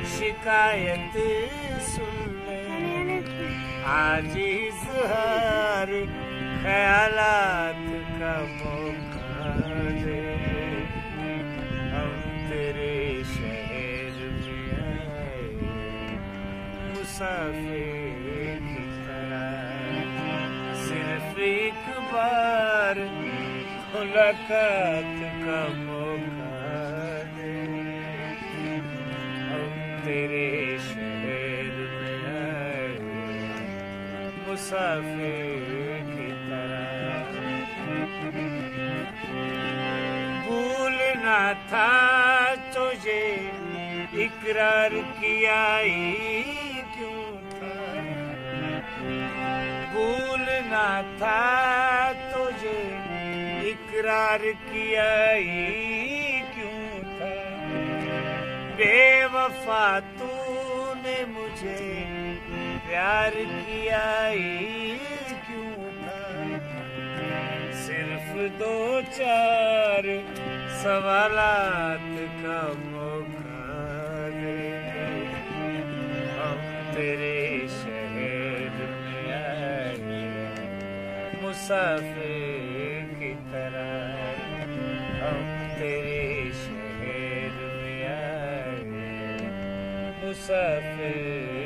शिकायत सुन ले, आज इज़हार ख्यालात का मौका दे। हम तेरे शहर में आए मुसाफिर की तरह, सिर्फ एक बार मुलाकात का मौका दे। हम तेरे शहर में आए मुसाफिर की तरह। भूलना था तुझे इकरार किया ही क्यों था, भूलना था तुझे इकरार किया ही क्यों था। बेवफा तूने मुझे प्यार किया ही क्यों था। सिर्फ दो चार सवालात का मौका दे। हम तेरे शहर में आए मुसाफिर की तरह। हम तेरे शहर में आए मुसाफिर